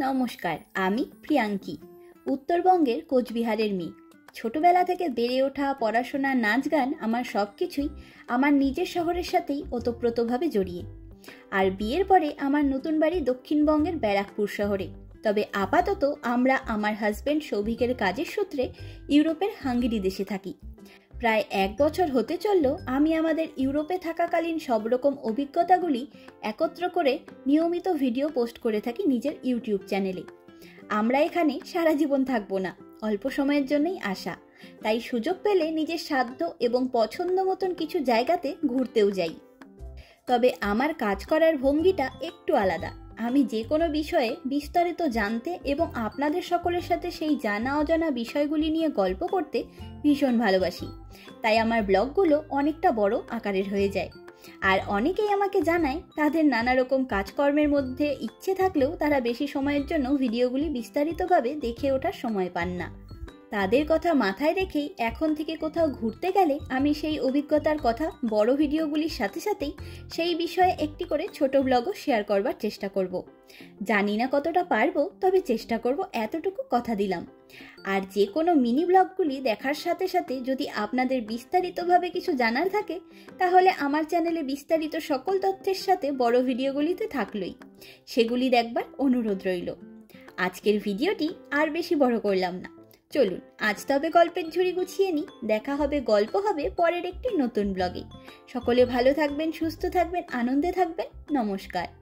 নমস্কার, আমি প্রিয়াঙ্কি, উত্তরবঙ্গের কোচবিহারের মেয়ে। ছোটবেলা থেকে বেড়ে ওঠা, পড়াশোনা, নাচ গান আমার সব কিছুই আমার নিজের শহরের সাথেই ওতপ্রোতভাবে জড়িয়ে। আর বিয়ের পরে আমার নতুন বাড়ি দক্ষিণবঙ্গের ব্যারাকপুর শহরে। তবে আপাতত আমরা আমার হাজব্যান্ড সৌভিকের কাজের সূত্রে ইউরোপের হাঙ্গেরি দেশে থাকি। প্রায় 1 বছর হতে চলল আমি আমাদের ইউরোপে থাকাকালীন সব রকম অভিজ্ঞতাগুলি একত্র করে নিয়মিত ভিডিও পোস্ট করে থাকি নিজের ইউটিউব চ্যানেলে। আমরা এখানে সারা জীবন থাকবো না, অল্প সময়ের জন্যই আসা। তাই সুযোগ পেলে নিজের সাধ্য এবং পছন্দ মতন কিছু জায়গাতে ঘুরতেও যাই। তবে আমার কাজ করার ভঙ্গিটা একটু আলাদা। আমি যে কোনো বিষয়ে বিস্তারিত জানতে এবং আপনাদের সকলের সাথে সেই জানা অজানা বিষয়গুলি নিয়ে গল্প করতে ভীষণ ভালোবাসি। তাই আমার ব্লগগুলো অনেকটা বড় আকারের হয়ে যায়। আর অনেকেই আমাকে জানায় তাদের নানা রকম কাজকর্মের মধ্যে ইচ্ছে থাকলেও তারা বেশি সময়ের জন্য ভিডিওগুলি বিস্তারিতভাবে দেখে ওঠার সময় পান না। তাদের কথা মাথায় রেখেই এখন থেকে কোথাও ঘুরতে গেলে আমি সেই অভিজ্ঞতার কথা বড় ভিডিওগুলির সাথে সাথেই সেই বিষয়ে একটি করে ছোট ব্লগও শেয়ার করবার চেষ্টা করব। জানি না কতটা পারবো, তবে চেষ্টা করব, এতটুকু কথা দিলাম। আর যে কোনো মিনি ব্লগগুলি দেখার সাথে সাথে যদি আপনাদের বিস্তারিতভাবে কিছু জানার থাকে, তাহলে আমার চ্যানেলে বিস্তারিত সকল তথ্যের সাথে বড় ভিডিওগুলিতে থাকলোই, সেগুলি দেখবার অনুরোধ রইল। আজকের ভিডিওটি আর বেশি বড় করলাম না, চলুন আজ তবে গল্পের ঝুড়ি গুছিয়ে নিই। দেখা হবে, গল্প হবে পরের একটি নতুন ব্লগে। সকলে ভালো থাকবেন, সুস্থ থাকবেন, আনন্দে থাকবেন। নমস্কার।